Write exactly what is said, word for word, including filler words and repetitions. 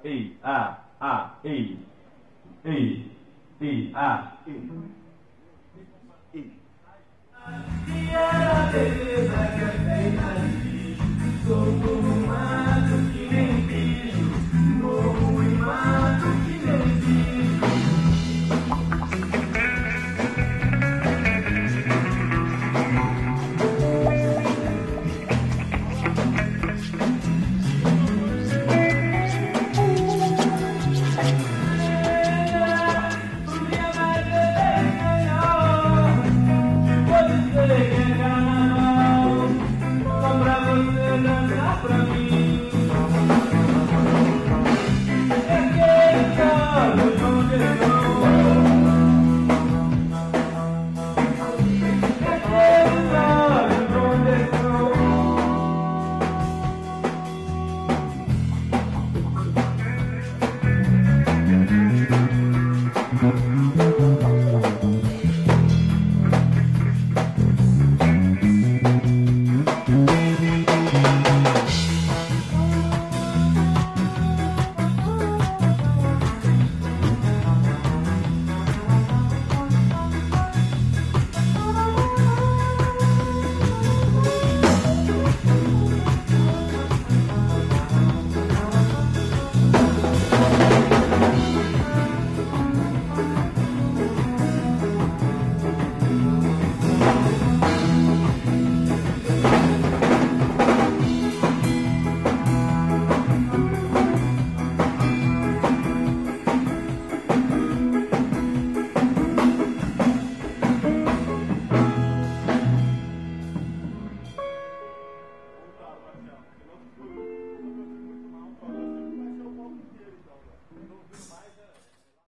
E, A, A, E, E, E, A, E. E. E era beleza que é feita de bicho, sou como mato que nem bicho, morro e mato que nem bicho.